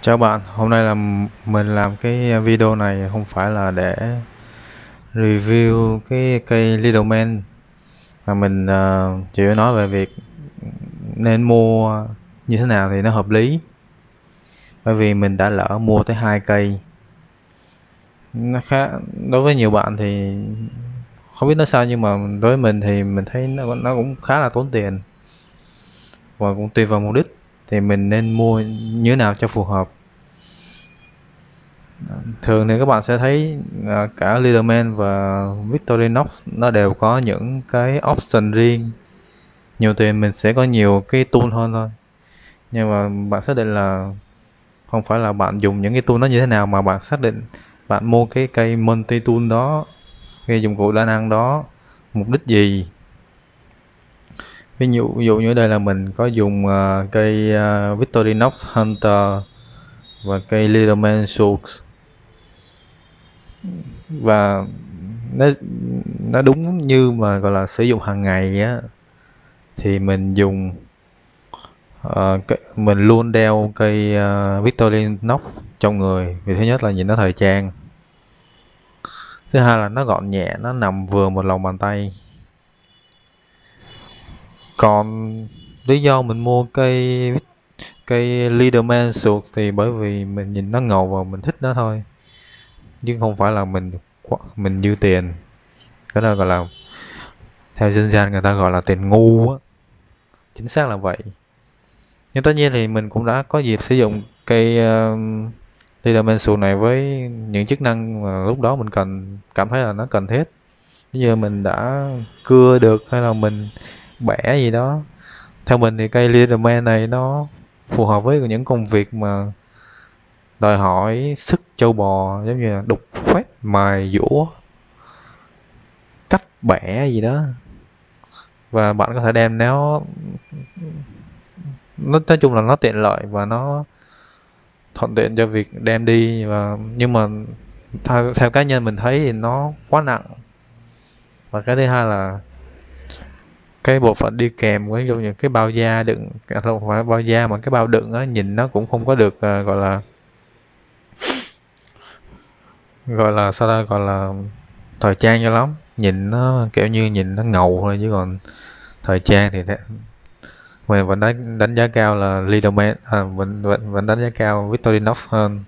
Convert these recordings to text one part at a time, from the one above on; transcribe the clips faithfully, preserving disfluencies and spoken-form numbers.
Chào bạn, hôm nay là m- mình làm cái video này không phải là để review cái cây Little Man, mà mình ờ, chỉ nói về việc nên mua như thế nào thì nó hợp lý. Bởi vì mình đã lỡ mua tới hai cây. Nó khá Đối với nhiều bạn thì không biết nó sao, nhưng mà đối với mình thì mình thấy nó nó cũng khá là tốn tiền, và cũng tùy vào mục đích thì mình nên mua như thế nào cho phù hợp. Thường thì các bạn sẽ thấy à, cả Leatherman và Victorinox nó đều có những cái option riêng. Nhiều tiền mình sẽ có nhiều cái tool hơn thôi, nhưng mà bạn xác định là không phải là bạn dùng những cái tool đó như thế nào, mà bạn xác định bạn mua cái cây multi tool đó, cái dụng cụ đa năng đó, mục đích gì. Ví dụ, ví dụ như đây là mình có dùng uh, cây uh, Victorinox Hunter và cây Leatherman Source, và nó nó đúng như mà gọi là sử dụng hàng ngày á, thì mình dùng ờ, cái, mình luôn đeo cây uh, Victorinox trong người, vì thứ nhất là nhìn nó thời trang, thứ hai là nó gọn nhẹ, nó nằm vừa một lòng bàn tay. Còn lý do mình mua cây cây Leaderman Sụt thì bởi vì mình nhìn nó ngầu và mình thích nó thôi, chứ không phải là mình mình dư tiền. Cái đó gọi là, theo dân gian người ta gọi là tiền ngu á, chính xác là vậy. Nhưng tất nhiên thì mình cũng đã có dịp sử dụng cây uh, Leatherman Sụt này với những chức năng mà lúc đó mình cần cảm thấy là nó cần thiết. Bây giờ mình đã cưa được hay là mình bẻ gì đó, theo mình thì cây Leatherman này nó phù hợp với những công việc mà đòi hỏi sức trâu bò, giống như là đục khoét, mài dũa, cắt bẻ gì đó. Và bạn có thể đem nó nó nói chung là nó tiện lợi và nó thuận tiện cho việc đem đi. Và nhưng mà theo, theo cá nhân mình thấy thì nó quá nặng. Và cái thứ hai là cái bộ phận đi kèm với như cái bao da đựng, không phải bao da mà cái bao đựng á, nhìn nó cũng không có được uh, gọi là gọi là sao ta, gọi là thời trang cho lắm. Nhìn nó kiểu như nhìn nó ngầu thôi, chứ còn thời trang thì thế, mình vẫn đánh đánh giá cao là Leaderman, à, vẫn, vẫn vẫn đánh giá cao Victorinox hơn.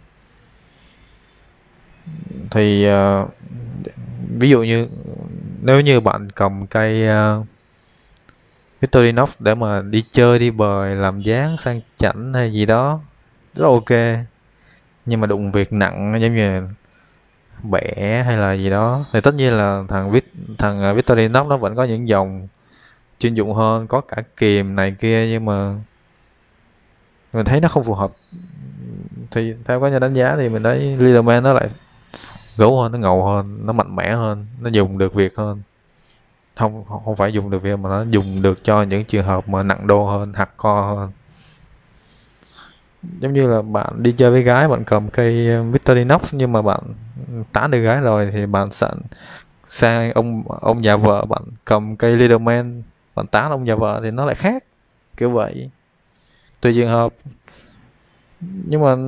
Thì uh, ví dụ như nếu như bạn cầm cây uh, Victorinox để mà đi chơi, đi bời, làm dáng sang chảnh hay gì đó, rất ok. Nhưng mà đụng việc nặng giống như bẻ hay là gì đó thì tất nhiên là thằng Vic thằng uh, Victorinox nó vẫn có những dòng chuyên dụng hơn, có cả kìm này kia, nhưng mà mình thấy nó không phù hợp. Thì theo cá nhân đánh giá thì mình thấy Leatherman nó lại gấu hơn, nó ngầu hơn, nó mạnh mẽ hơn, nó dùng được việc hơn. Không không phải dùng được việc mà nó dùng được cho những trường hợp mà nặng đô hơn, hardcore hơn. Giống như là bạn đi chơi với gái, bạn cầm cây Victorinox nhưng mà bạn tán được gái rồi, thì bạn sẵn sang ông ông nhà vợ, bạn cầm cây Leatherman bạn tán ông nhà vợ thì nó lại khác, kiểu vậy, tùy trường hợp. Nhưng mà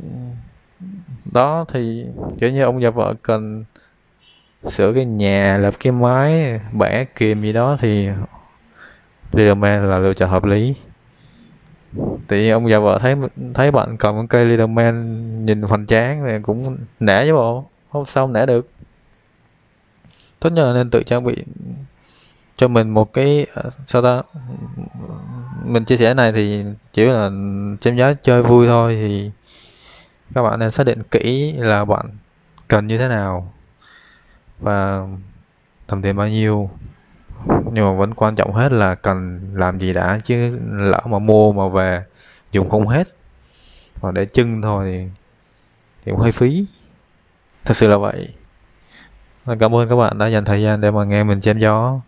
đó thì kiểu như ông nhà vợ cần sửa cái nhà, lập cái mái, bẻ kìm gì đó thì Leatherman là lựa chọn hợp lý. Thì ông già vợ thấy thấy bạn cầm con cây Leatherman nhìn hoành tráng thì cũng nể chứ bộ, không sao không nể được. Tốt nhất là nên tự trang bị cho mình một cái uh, sao ta, mình chia sẻ này thì chỉ là chém gió chơi vui thôi. Thì các bạn nên xác định kỹ là bạn cần như thế nào và tầm tiền bao nhiêu, nhưng mà vẫn quan trọng hết là cần làm gì đã, chứ lỡ mà mua mà về dùng không hết hoặc để trưng thôi thì, thì cũng hơi phí, thật sự là vậy. Cảm ơn các bạn đã dành thời gian để mà nghe mình chém gió.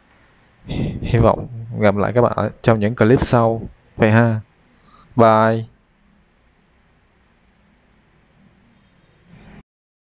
Hy vọng gặp lại các bạn ở trong những clip sau vậy ha. Bye.